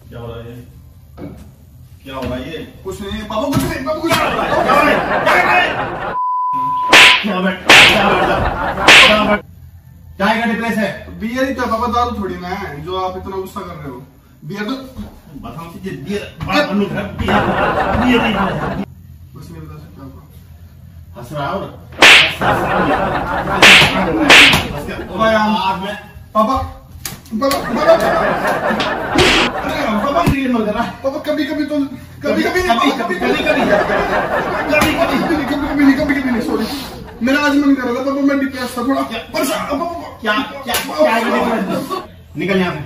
क्या हो रहा है? क्या हो रहा है ये? कुछ नहीं पापा, कुछ नहीं पापा, कुछ नहीं। क्या का डिप्रेस है? बियर ही तो है पापा, दारू थोड़ी ना है जो आप इतना गुस्सा कर रहे हो। बियर तो बताओ कि बियर बात अनुक है। बियर नहीं है। कुछ नहीं बता सकता आपको। हंस रहा हो? पापा पापा कभी कभी तो कभी नहीं सॉरी, मेरा आज मन कर रहा था पापा, मैं डिप्रेस था थोड़ा परेशान। क्या निकल यहाँ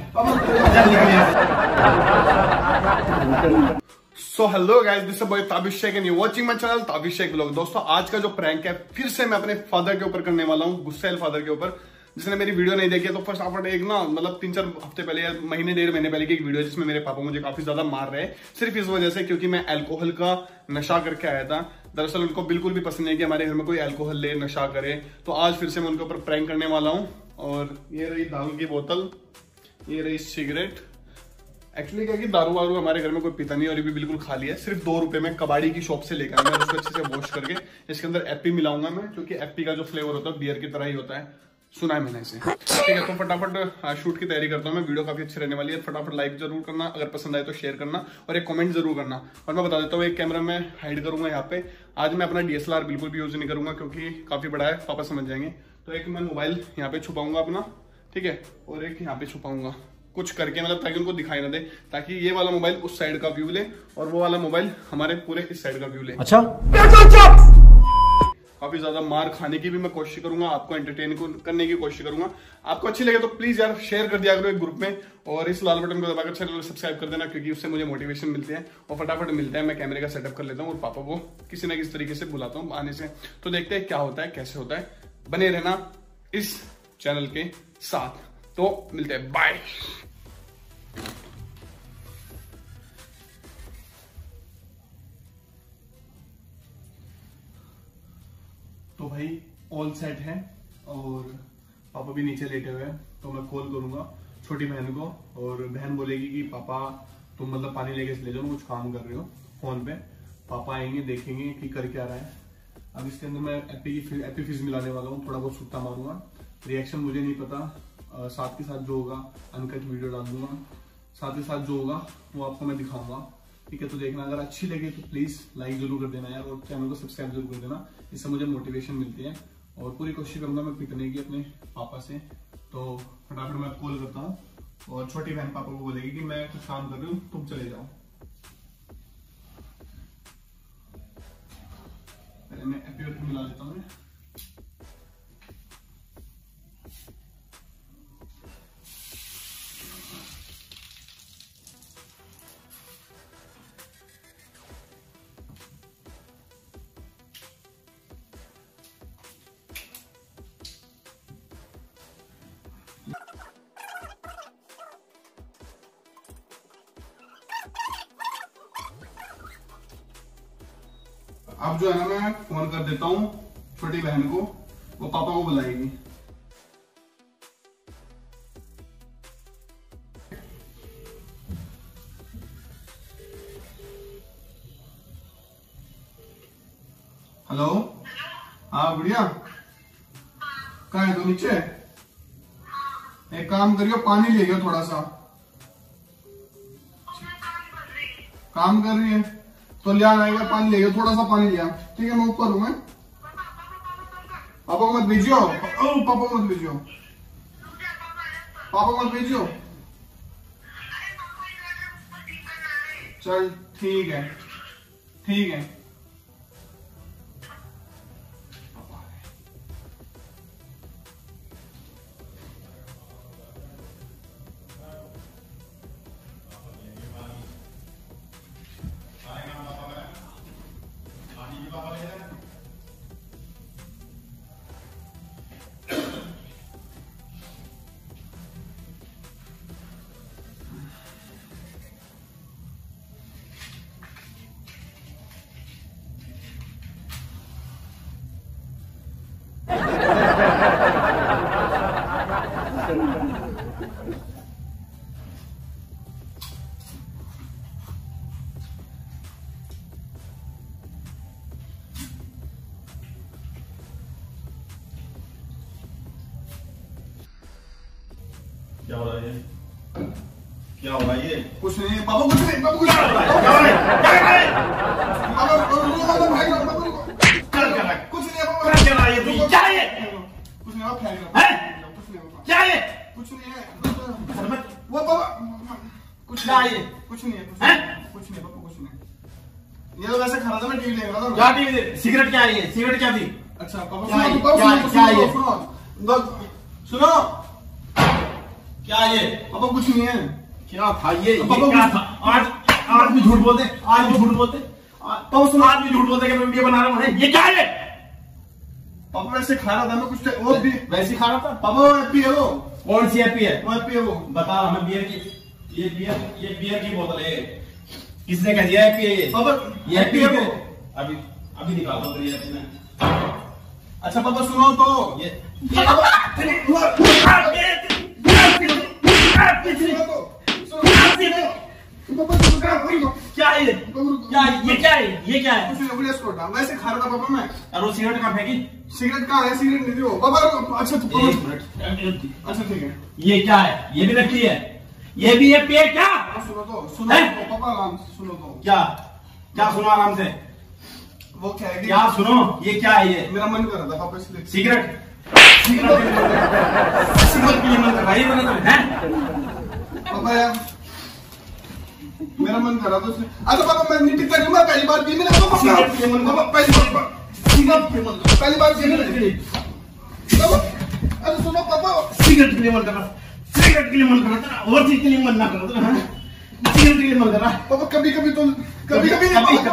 से। So hello guys, this is boy Tabish Shaikh and you watching my channel Tabish Shaikh vlog. दोस्तों आज का जो प्रैंक है फिर से मैं अपने फादर के ऊपर करने वाला हूँ, गुस्सेल फादर के ऊपर। जिसने मेरी वीडियो नहीं देखी है तो फर्स्ट आप एक ना मतलब 3-4 हफ्ते पहले या महीने 1.5 महीने पहले की एक वीडियो है जिसमें मेरे पापा मुझे काफी ज्यादा मार रहे हैं सिर्फ इस वजह से क्योंकि मैं अल्कोहल का नशा करके आया था। दरअसल उनको बिल्कुल भी पसंद नहीं कि हमारे घर में कोई अल्कोहल ले नशा करे, तो आज फिर से मैं उनके ऊपर प्रैंक करने वाला हूँ। और ये रही दारू की बोतल, ये रही सिगरेट। एक्चुअली क्या कि दारू वारू हमारे घर में कोई पीता नहीं और ये भी बिल्कुल खाली है। सिर्फ 2 रुपए में कबाड़ी की शॉप से लेकर मैं उसको अच्छे से वॉश करके इसके अंदर एप्पी मिलाऊंगा मैं, क्योंकि एप्पी का जो फ्लेवर होता है बियर की तरह ही होता है, सुना है मैंने इसे। ठीक है, तो फटाफट शूट की तैयारी करता हूँ मैं। वीडियो काफी अच्छी रहने वाली है, फटाफट लाइक जरूर करना, अगर पसंद आए तो शेयर करना और एक कमेंट जरूर करना। और मैं बता देता हूँ एक कैमरा मैं हाइड करूंगा यहाँ पे। आज मैं अपना DSLR बिल्कुल भी यूज नहीं करूंगा क्योंकि काफी बड़ा है, पापा समझ जाएंगे। तो एक मैं मोबाइल यहाँ पे छुपाऊंगा अपना, ठीक है, और एक यहाँ पे छुपाऊंगा कुछ करके, मतलब ताकि उनको दिखाई ना दे, ताकि ये वाला मोबाइल उस साइड का व्यू ले और वो वाला मोबाइल हमारे पूरे इस साइड का व्यू ले। अच्छा, काफी ज्यादा मार खाने की भी मैं कोशिश करूंगा, आपको एंटरटेन करने की कोशिश करूंगा। आपको अच्छी लगे तो प्लीज यार शेयर कर दिया करो एक ग्रुप में, और इस लाल बटन को दबाकर चैनल को सब्सक्राइब कर देना क्योंकि उससे मुझे मोटिवेशन मिलती है। और फटाफट मिलता है, मैं कैमरे का सेटअप कर लेता हूँ और पापा को किसी ना किसी तरीके से बुलाता हूँ आने से। तो देखते हैं क्या होता है, कैसे होता है। बने रहना इस चैनल के साथ। तो मिलते हैं, बाय। तो भाई ऑल सेट है और पापा भी नीचे लेटे हुए हैं, तो मैं कॉल करूंगा छोटी बहन को और बहन बोलेगी कि पापा तुम मतलब पानी लेके चले जाओ, कुछ काम कर रहे हो फोन पे। पापा आएंगे, देखेंगे कि कर क्या रहा है। अब इसके अंदर मैं एप्पी फिज मिलाने वाला हूँ, थोड़ा बहुत सुट्टा मारूंगा। रिएक्शन मुझे नहीं पता, साथ के साथ जो होगा अनकट वीडियो डाल दूंगा, साथ ही साथ जो होगा वो आपको मैं दिखाऊंगा। ठीक है, तो देखना, अगर अच्छी लगे तो प्लीज लाइक जरूर कर देना यार, और चैनल को सब्सक्राइब जरूर कर देना, इससे मुझे मोटिवेशन मिलती है। और पूरी कोशिश करूंगा मैं पिटने की अपने पापा से। तो फटाफट मैं कॉल करता हूँ और छोटी बहन पापा को बोलेगी कि मैं कुछ काम कर रही हूँ, तुम चले जाओ। पहले मैं एप्पी मिला लेता हूँ। अब जो है ना मैं फोन कर देता हूँ छोटी बहन को, वो पापा को बुलाएगी। हेलो, हाँ गुड़िया, कहाँ है तू? नीचे? एक काम करियो, पानी ले गयो थोड़ा सा। काम कर रही है तो ले आएगा, पानी ले गया, थोड़ा सा पानी लिया। ठीक है, मैं ऊपर हूँ। मैं पापा को मत भेजियो, पापा को मत भेजियो, पापा को मत भेजियो। चल ठीक है, ठीक है। क्या हो रहा है ये? क्या हो रहा है ये? कुछ नहीं पापा, कुछ नहीं पापा, कुछ नहीं। क्या हो रहा है? क्या कर रहा है? पापा क्या कर रहा है? कुछ नहीं पापा, क्या कर रहा है ये? क्या है ये? कुछ नहीं पापा, हैं? कुछ नहीं पापा, क्या है ये? कुछ नहीं है शरबत? वो पापा, कुछ क्या है ये? कुछ नहीं है, हैं? कुछ नहीं पापा, कुछ नहीं। ये तो वैसे खा रहा था, मैं टीवी देख रहा था। क्या टीवी दे? सिगरेट क्या है ये? सिगरेट क्या थी? अच्छा पापा, क्या है? सुनो, क्या है? क्या है ये? सुनो, सुनो क्या है ये? पापा, कुछ नहीं है। क्या था ये? पापा, क्या था? आज भी झूठ बोलते, आज भी झूठ बोलते, पापा सुनो, आज भी झूठ बोलते कि मैं वीडियो बना रहा हूँ। ये क्या है? पापा वैसे खा रहा था मैं, कुछ वो भी वैसे खा रहा था? पापा, वो हैप्पी है वो कौन सी हैप्पी है? हैप्पी है वो। बता हमें। बियर की, ये बियर की बोतल है। किसने कह दिया हैप्पी है ये? पापा ये हैप्पी है वो। अभी अभी निकालता हूँ ये हैप्पी में। अच्छा पापा सुनो तो ये पापा, क्या है ये? क्या है ये? क्या है ये? क्या है? वैसे खा रहा था पापा मैं। और वो सिगरेट कहाँ फेंकी? सिगरेट कहाँ है? सिगरेट नहीं थी वो पापा। अच्छा एक मिनट। अच्छा ठीक है। ये क्या है? ये भी नकली है। ये भी हैप्पी है क्या? सुनो तो हैं? पापा, आराम से सुनो तो। क्या क्या सुनो आराम से? वो क्या है कि क्या सुनो? ये क्या है ये? मेरा मन कर रहा था पापा, इसलिए। सिगरेट? सिगरेट के लिए मन कर रहा है ये बना तो है? पापा यार मेरा मन कर रहा था इसलिए। अच्छा पापा, मैं नहीं पीता, मैं पहली बार पी। मैंने पापा सिगरेट के मन, पापा पहली बार पहली बार पी मैंने। पापा अरे सुनो पापा, सिगरेट के लिए मन कर रहा, सिगरेट के लिए मन कर रहा था और चीज के लिए मन ना कर रहा था। सिगरेट के लिए मन कर रहा। पापा कभी कभी तो कभी कभी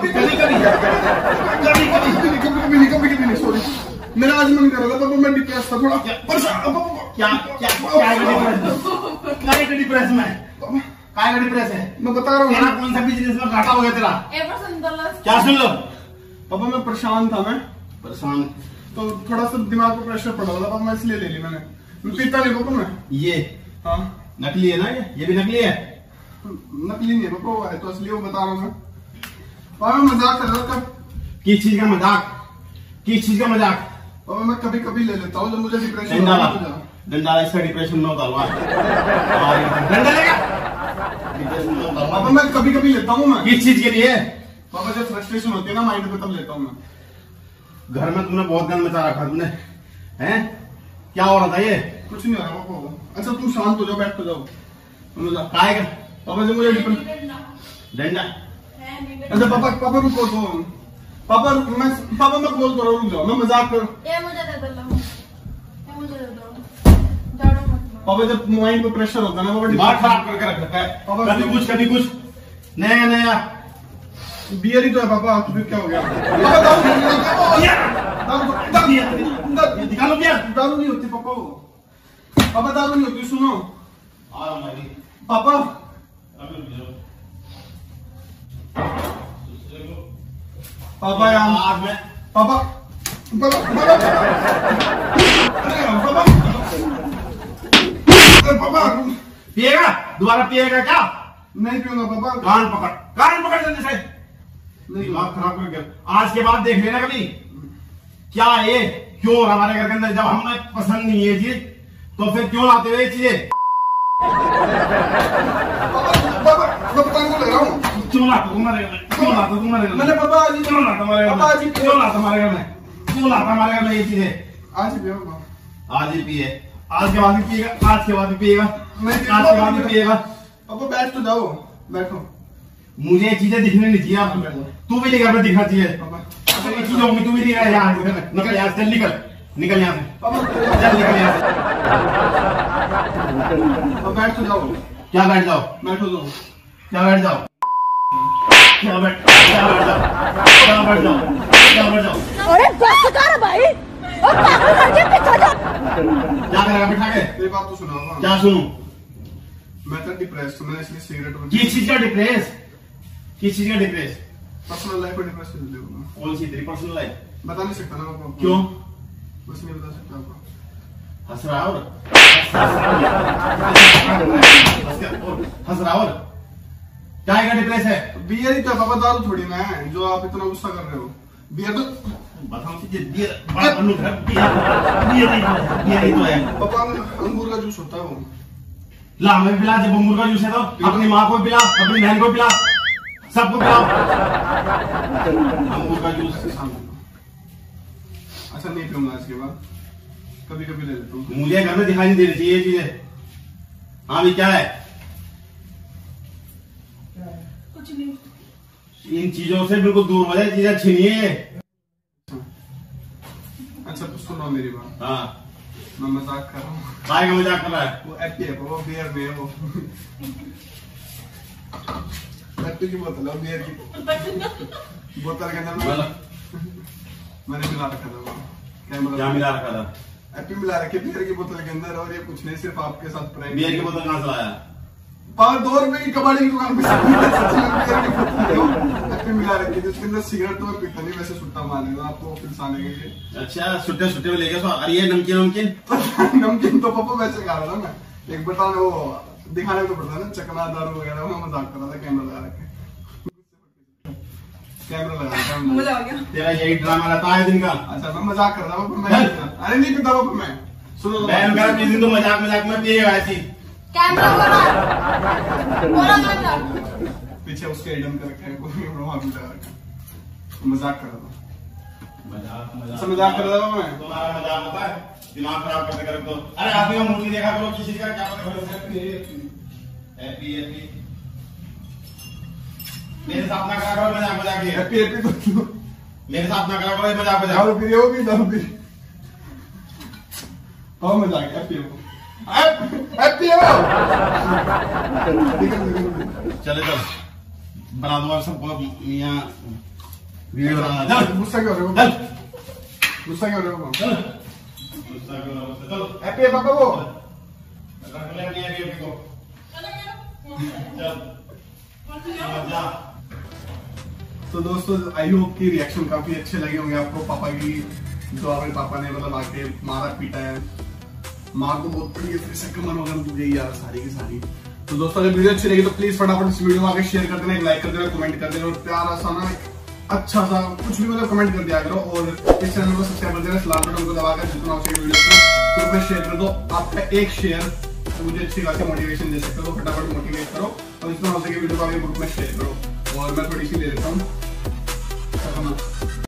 नहीं सॉरी, मेरा आज मन कर रहा था पापा, मैं डिप्रेस था थोड़ा। क्या डिप्रेस में? काय का डिप्रेस है? मैं बता रहा हूँ तेरा कौन सा बिजनेस में घाटा हो गया तेरा? क्या सुन लो पापा, मैं परेशान था। मैं परेशान तो थोड़ा सा दिमाग पर प्रेशर पड़ रहा था पापा, मैं इसलिए ले ली मैंने। मैं पीता नहीं पापा मैं। ये हाँ नकली है ना? ये भी नकली है। नकली नहीं है पापा, वो है तो असली, वो बता रहा हूँ मैं। पापा मैं मजाक कर रहा था। किस चीज का मजाक? किस चीज का मजाक? पापा मैं कभी कभी ले लेता हूँ जब मुझे डिप्रेशन डंडा इसका डिप्रेशन में उतारवा। डंडा लेगा? डिप्रेशन में उतारवा। पापा मैं कभी कभी लेता हूँ मैं। किस चीज के लिए? पापा जब फ्रस्ट्रेशन होती है ना माइंड पे, तब लेता हूँ मैं। घर में तुमने बहुत गंद मचा रखा तुमने, हैं? क्या हो रहा था ये? कुछ नहीं हो रहा पापा। अच्छा तुम शांत हो जाओ, बैठ हो जाओ। काय का? पापा जब मुझे डंडा? अच्छा पापा, पापा रुको तो। पापा मैं बोल तो रहा हूँ, रुक जाओ, मैं मजाक कर। पापा जब माइंड पे प्रेशर होता है ना, दिमाग खराब करके रख रखा है। कभी कुछ नया नया बियर ही तो है पापा, तो फिर क्या हो गया? निकालो बियर। दारू नहीं होती पापा, वो पापा दारू नहीं होती। सुनो पापा, पापा यार पापा पापा पिएगा? दोबारा पिएगा क्या? नहीं पीऊंगा पापा। कान पकड़ जल्दी से। दिमाग खराब कर गया। आज के बाद देख लेना कभी। क्या है ये? क्यों हमारे घर के अंदर जब हमें पसंद नहीं है चीज, तो फिर क्यों लाते हुए चीजें? पापा मैं पता नहीं ले रहा हूँ। क्यों लाता तुम्हारे घर में? क्यों लाता तुम्हारे घर में? मैंने पापा आज क्यों लाता हमारे घर में? क्यों लाता हमारे घर में? क्यों लाता हमारे घर में ये चीजें? आज ही पिया पापा। आज ही पिए। आज के बाद भी पिएगा? आज के बाद भी पिएगा? आज के बाद भी पिएगा? पापा बैठ तो जाओ, बैठो। मुझे ये चीजें दिखने नहीं चाहिए आप। तू भी नहीं घर में दिखना चाहिए। पापा ये चीज होंगी, तू भी नहीं रहा यहाँ। निकल यहाँ से, निकल यहाँ से, पापा चल निकल यहाँ से। बैठ तो जाओ। क्या बैठ जाओ? बैठो जाओ। क्या बैठ जाओ? क्या बैठ जाओ? अरे बस कर भाई, और पागल कर दिया पीछे जा। क्या करेगा बिठा के? मेरी बात तो सुनो। क्या सुनूं? मैं तो डिप्रेस हूँ, मैं इसलिए सिगरेट। किस चीज का डिप्रेस? किस चीज का डिप्रेस? पर्सनल लाइफ में डिप्रेस कर देता हूँ। कौन सी तेरी पर्सनल लाइफ? बता नहीं सकता ना पापा। क्यों? कुछ नहीं बता सकता आपको। हंस रहा और हंस रहा और क्या का डिप्रेस है? बियर ही तो है पापा, दारू थोड़ी ना है जो आप इतना गुस्सा कर रहे हो। बियर तो बताओ बियर नहीं तो है। पापा अंगूर का जूस होता है वो। ला हमें भी पिला, जब अंगूर का जूस है तो अपनी माँ को भी पिला, अपनी बहन को पिला, सबको पिलाओ अंगूर का जूस। अच्छा नहीं पीऊंगा इसके बाद, कभी कभी ले लेता हूँ। मुझे घर में दिखाई नहीं देनी चाहिए ये चीजें। हाँ भी क्या है? कुछ नहीं। इन चीजों से बिल्कुल दूर हो जाए, चीजें अच्छी नहीं है। अच्छा तो सुनो मेरी बात, हाँ मैं मजाक कर रहा हूँ। काय का मजाक कर रहा है? वो एप्पी है, वो बियर में है वो। एप्पी की बोतल है, बियर की बोतल के अंदर मैंने मिला रखा था वो। क्या मिला रखा था? एप्पी मिला रखे बियर की बोतल के अंदर, और ये कुछ नहीं, सिर्फ आपके साथ प्रैंक। बियर की बोतल कहाँ से लाया? 2 रुपए की कबाड़ी की दुकान पे बियर की बोतल एप्पी मिला रखी, जिसके अंदर सिगरेट तो मैं पीता नहीं, वैसे सुट्टा मारने दो आपको फिर के लिए। अच्छा सुट्टे सुट्टे में लेके सो। अरे ये नमकीन नमकीन नमकीन तो पापा वैसे खा रहा था मैं, एक बता वो दिखाने को पड़ता है ना, चकना दारू वगैरह, मैं मजाक कर रहा था कैमरा लगा रखे। कैमरा लगा मजा आ गया। तेरा यही ड्रामा रहता है दिन का। अच्छा मैं मजाक कर रहा हूँ, अरे नहीं पीता पापा मैं। सुनो बहन का किसी दिन तो मजाक मजाक में पिएगा ऐसी। कैमरा बोला कैमरा पीछे उसके आइटम कर रखे हैं, वहां भी लगा रखा। मजाक कर रहा था, मजाक कर रहा था मैं। तुम्हारा मजाक होता है, दिमाग खराब करते कर तो। अरे आदमी का मूर्ति देखा करो, किसी का क्या पता करो। हैप्पी हैप्पी मेरे साथ ना करा करो मजाक मजाक। हैप्पी हैप्पी तो मेरे साथ ना करा करो मजाक मजाक। दारू पी रही दारू पी और मजाक। हैप्पी हैप्पी हो चले चल बना दो सबको यहाँ वीडियो बनाना। गुस्सा क्यों हो रहे हो? गुस्सा क्यों हो रहे हो? चल हैप्पी है पापा वो। तो दोस्तों आई होप की रिएक्शन काफी अच्छे लगे होंगे आपको। पापा की जो मेरे पापा ने मतलब आके मारा पीटा है, मार तो बहुत पड़ी है, फिर से कमर वगैरह टूट गई यार सारी की सारी। तो दोस्तों अगर वीडियो अच्छी लगी तो प्लीज फटाफट इस वीडियो को आगे शेयर कर देना, एक लाइक कर देना, कमेंट कर देना, और प्यारा सा ना अच्छा सा कुछ भी मतलब कमेंट कर दिया करो, और इस चैनल को सब्सक्राइब कर देना, लाल बटन को दबाकर जितना हो सके वीडियो को ग्रुप में शेयर कर दो। आपका एक शेयर मुझे अच्छी खासी मोटिवेशन दे सकते हो, तो फटाफट मोटिवेट करो और जितना हो सके वीडियो को आगे ग्रुप में शेयर करो। और मैं थोड़ी सी ले लेता हूँ।